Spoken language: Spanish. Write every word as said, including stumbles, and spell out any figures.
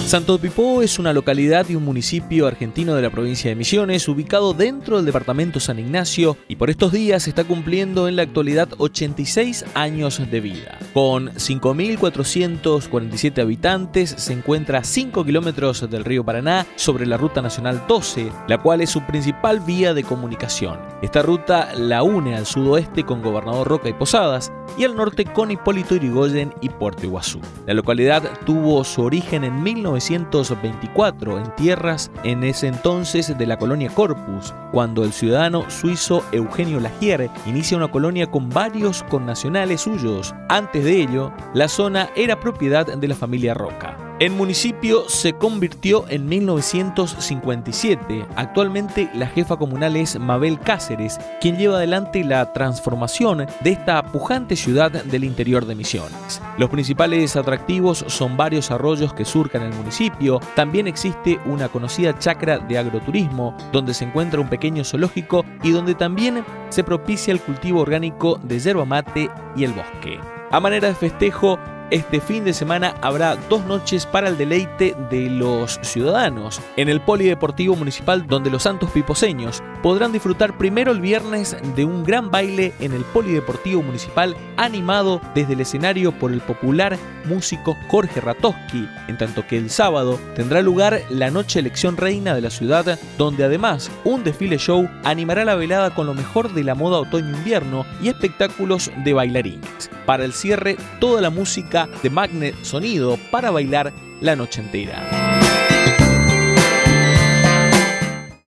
Santo Pipó es una localidad y un municipio argentino de la provincia de Misiones, ubicado dentro del departamento San Ignacio, y por estos días está cumpliendo en la actualidad ochenta y seis años de vida. Con cinco mil cuatrocientos cuarenta y siete habitantes, se encuentra a cinco kilómetros del río Paraná, sobre la Ruta Nacional doce, la cual es su principal vía de comunicación. Esta ruta la une al sudoeste con Gobernador Roca y Posadas, y al norte con Hipólito Yrigoyen y Puerto Iguazú. La localidad tuvo su origen en mil novecientos veinticuatro en tierras en ese entonces de la colonia Corpus, cuando el ciudadano suizo Eugenio Lagier inicia una colonia con varios connacionales suyos. Antes de ello, la zona era propiedad de la familia Roca. El municipio se convirtió en mil novecientos cincuenta y siete. Actualmente la jefa comunal es Mabel Cáceres, quien lleva adelante la transformación de esta pujante ciudad del interior de Misiones. Los principales atractivos son varios arroyos que surcan el municipio. También existe una conocida chacra de agroturismo, donde se encuentra un pequeño zoológico y donde también se propicia el cultivo orgánico de yerba mate y el bosque. A manera de festejo, este fin de semana habrá dos noches para el deleite de los ciudadanos en el Polideportivo Municipal, donde los santos piposeños podrán disfrutar primero el viernes de un gran baile en el Polideportivo Municipal, animado desde el escenario por el popular músico Jorge Ratowski, en tanto que el sábado tendrá lugar la noche elección reina de la ciudad, donde además un desfile show animará la velada con lo mejor de la moda otoño-invierno y espectáculos de bailarines. Para el cierre, toda la música de Magnet Sonido para bailar la noche entera.